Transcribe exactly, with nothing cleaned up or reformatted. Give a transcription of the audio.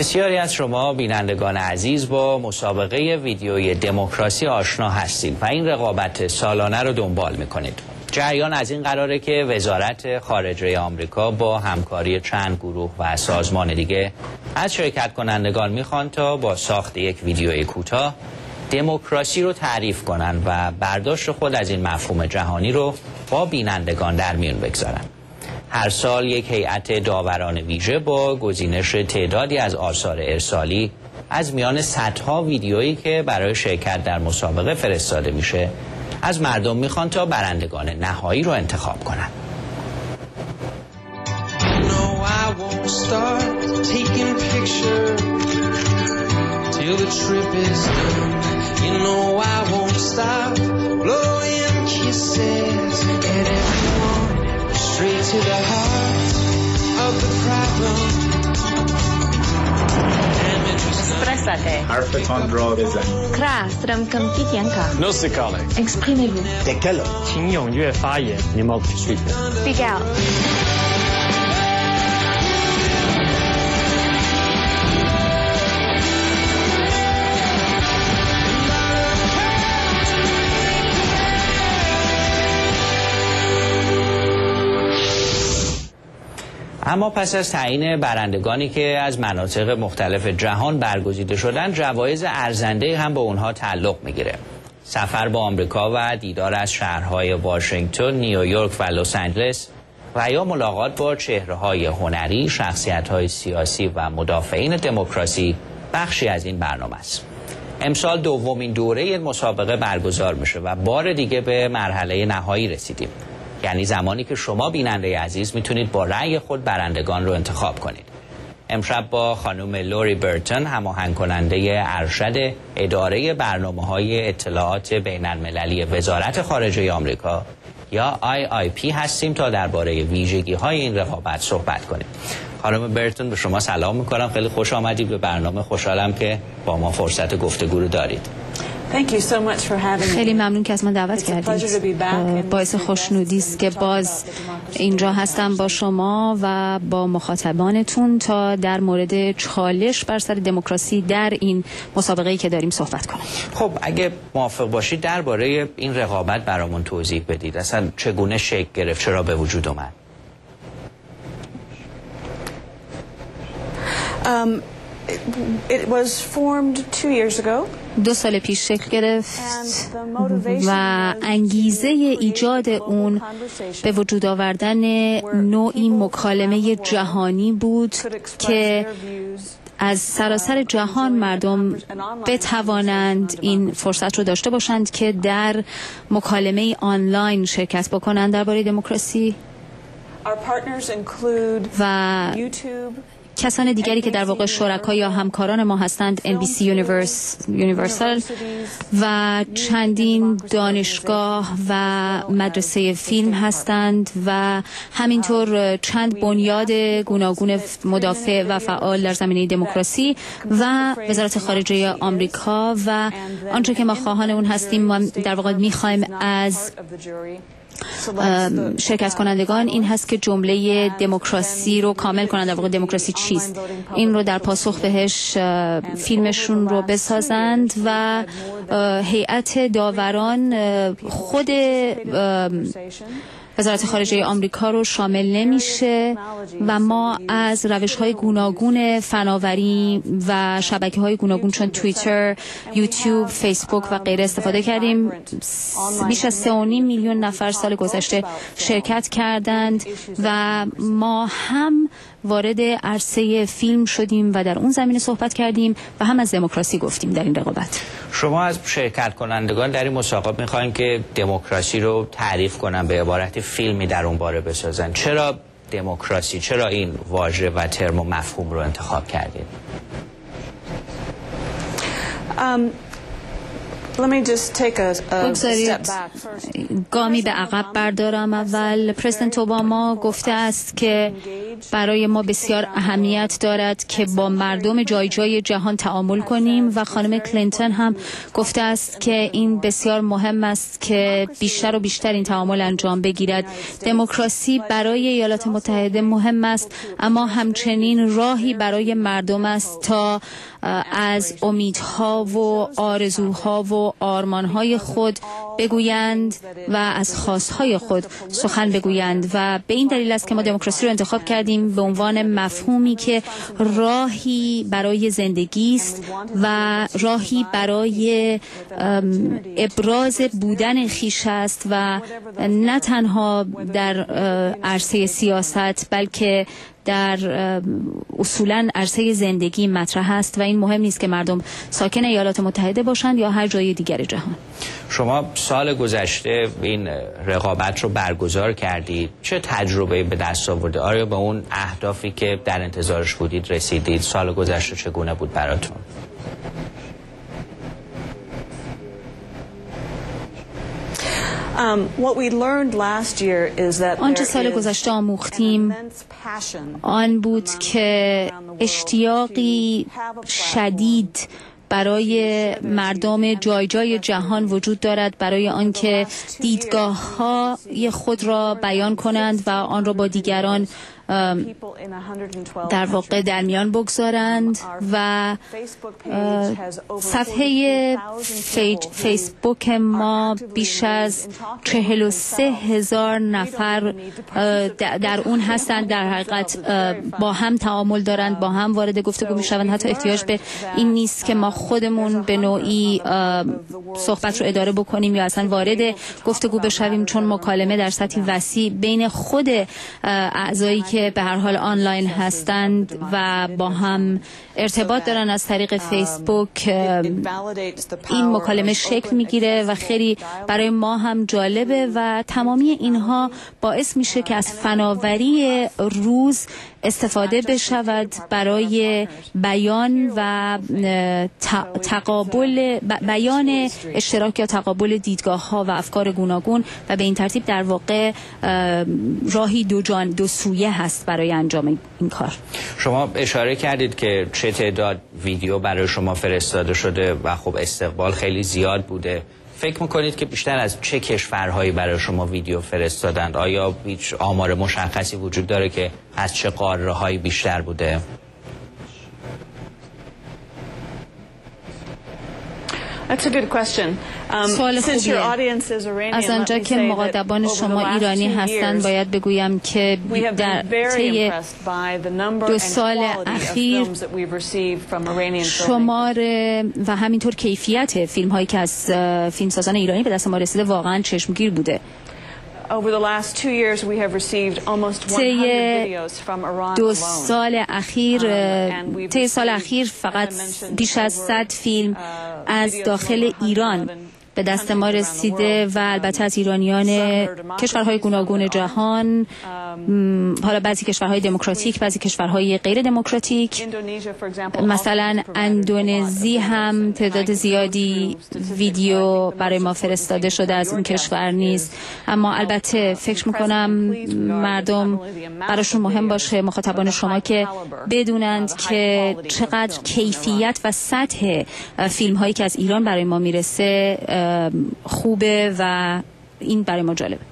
بسیاری از شما بینندگان عزیز با مسابقه ویدیویی دموکراسی آشنا هستید و این رقابت سالانه رو دنبال میکنید. جریان از این قراره که وزارت خارجه آمریکا با همکاری چند گروه و سازمان دیگه از شرکت کنندگان میخوان تا با ساخت یک ویدیوی کوتاه دموکراسی رو تعریف کنن و برداشت خود از این مفهوم جهانی رو با بینندگان در میون بگذارن. هر سال یک هیئت داوران ویژه با گزینش تعدادی از آثار ارسالی از میان صدها ویدیویی که برای شرکت در مسابقه فرستاده میشه از مردم میخوان تا برندگان نهایی رو انتخاب کنن. To the heart of the problem. حرفتان را بزنید. Krasram Kampitianka. No se cale. Exprimez-vous. Dekelo. 请踊跃发言。你们必须。 Speak out. اما پس از تعیین برندگانی که از مناطق مختلف جهان برگزیده شدن، جوایز ارزنده هم به اونها تعلق میگیره. سفر به آمریکا و دیدار از شهرهای واشنگتن، نیویورک و لس آنجلس و یا ملاقات با چهره‌های هنری، شخصیت‌های سیاسی و مدافعین دموکراسی بخشی از این برنامه است. امسال دومین دوره این مسابقه برگزار میشه و بار دیگه به مرحله نهایی رسیدیم. یعنی زمانی که شما بیننده عزیز میتونید با رأی خود برندگان رو انتخاب کنید. امشب با خانم لوری برتون، هماهنگ کننده ارشد اداره برنامه‌های اطلاعات بین المللی وزارت خارجه آمریکا یا آی آی پی هستیم تا درباره ویژگی‌های این رقابت صحبت کنیم. خانم برتون، به شما سلام میکنم. خیلی خوش آمدید به برنامه. خوشحالم که با ما فرصت گفتگو رو دارید. خیلی ممنون که از من دعوت کردید. باعث خوشنودی است که باز اینجا هستم با شما و با مخاطبانتون تا در مورد چالش بر سر دموکراسی در این مسابقه‌ای که داریم صحبت کنم. خب اگه موافق باشید درباره این رقابت برامون توضیح بدید. اصلا چگونه شکل گرفت؟ چرا به وجود اومد؟ Um, it was formed two years ago. دو سال پیش شکل گرفت و انگیزه ایجاد اون به وجود آوردن نوعی مکالمه جهانی بود که از سراسر جهان مردم بتوانند این فرصت رو داشته باشند که در مکالمه آنلاین شرکت بکنند درباره دموکراسی. و کسان دیگری که در واقع شرکا یا همکاران ما هستند ان بی سی یونیورسال و چندین دانشگاه و مدرسه فیلم هستند و همینطور چند بنیاد گوناگون مدافع و فعال در زمینه دموکراسی و وزارت خارجه آمریکا و آنچه که ما خواهان اون هستیم. ما در واقع می‌خوایم از شرکت کنندگان این هست که جمله دموکراسی رو کامل کنند. در واقع دموکراسی چیست؟ این رو در پاسخ بهش فیلمشون رو بسازند و هیئت داوران خود وزارت خارجه آمریکا رو شامل نمیشه و ما از روش‌های گوناگون فناوری و شبکه‌های گوناگون چون توییتر، یوتیوب، فیسبوک و غیره استفاده کردیم. بیش از سه و نیم میلیون نفر سال گذشته شرکت کردند و ما هم وارد عرصه فیلم شدیم و در اون زمینه صحبت کردیم و هم از دموکراسی گفتیم در این رقابت. شما از شرکت کنندگان در این مسابقه می‌خوایم که دموکراسی رو تعریف کنن، به عبارت فیلمی در اون باره بسازن. چرا دموکراسی؟ چرا این واژه و ترم و مفهوم رو انتخاب کردید؟ Um, Let me just take a, a step back. گامی به عقب بردارم. اول پرزیدنت اوباما گفته است که برای ما بسیار اهمیت دارد که با مردم جای جای جهان تعامل کنیم و خانم کلینتون هم گفته است که این بسیار مهم است که بیشتر و بیشتر این تعامل انجام بگیرد. دموکراسی برای ایالات متحده مهم است، اما همچنین راهی برای مردم است تا از امیدها و آرزوها و آرمانهای خود بگویند و از خواستهای خود سخن بگویند و به این دلیل است که ما دموکراسی رو انتخاب کردیم به عنوان مفهومی که راهی برای زندگی است و راهی برای ابراز بودن خویش است و نه تنها در عرصه سیاست بلکه در اصولاً عرصه زندگی مطرح است و این مهم نیست که مردم ساکن ایالات متحده باشند یا هر جای دیگر جهان. شما سال گذشته این رقابت رو برگزار کردید، چه تجربه‌ای به دست آورده؟ آیا به اون اهدافی که در انتظارش بودید رسیدید؟ سال گذشته چگونه بود براتون؟ آنچه سال گذشته آموختیم آن بود که اشتیاقی شدید برای مردم جای جای جهان وجود دارد برای آنکه دیدگاه‌های خود را بیان کنند و آن را با دیگران در واقع در میان بگذارند و صفحه فیسبوک ما بیش از چهل و سه هزار نفر در اون هستند، در حقیقت با هم تعامل دارند، با هم وارد گفتگو میشوند. حتی احتیاج به این نیست که ما خودمون به نوعی صحبت رو اداره بکنیم یا اصلا وارد گفتگو بشویم، چون مکالمه در سطح وسیع بین خود اعضایی که به هر حال آنلاین هستند و با هم ارتباط دارن از طریق فیسبوک این مکالمه شکل میگیره و خیلی برای ما هم جالبه و تمامی اینها باعث میشه که از فناوری روز استفاده بشود برای بیان و تقابل بیان اشتراک یا تقابل دیدگاه ها و افکار گوناگون و به این ترتیب در واقع راهی دو جان دو سویه هست برای انجام این کار. شما اشاره کردید که چه تعداد ویدیو برای شما فرستاده شده و خب استقبال خیلی زیاد بوده. فکر میکنید که بیشتر از چه کشورهایی برای شما ویدیو فرستادند؟ آیا هیچ آمار مشخصی وجود داره که از چه قاره‌هایی بیشتر بوده؟ That's a good question. Um, سوال خوبیه. از آنجا که مخاطبان شما ایرانی هستند باید بگویم که در طی دو سال اخیر شمار و همینطور کیفیت فیلم هایی که از فیلمسازان ایرانی به دست ما رسیده واقعا چشمگیر بوده. طی دو سال اخیر طی سال اخیر فقط بیش از صد فیلم از داخل ایران به دست ما رسیده و البته از ایرانیان کشورهای گوناگون جهان، حالا بعضی کشورهای دموکراتیک، بعضی کشورهای غیر دموکراتیک. مثلا اندونزی هم تعداد زیادی ویدیو برای ما فرستاده شده از اون کشور نیست، اما البته فکر میکنم مردم براشون مهم باشه، مخاطبان شما، که بدونند که چقدر کیفیت و سطح فیلم هایی که از ایران برای ما میرسه خوبه و این برای ما جالبه.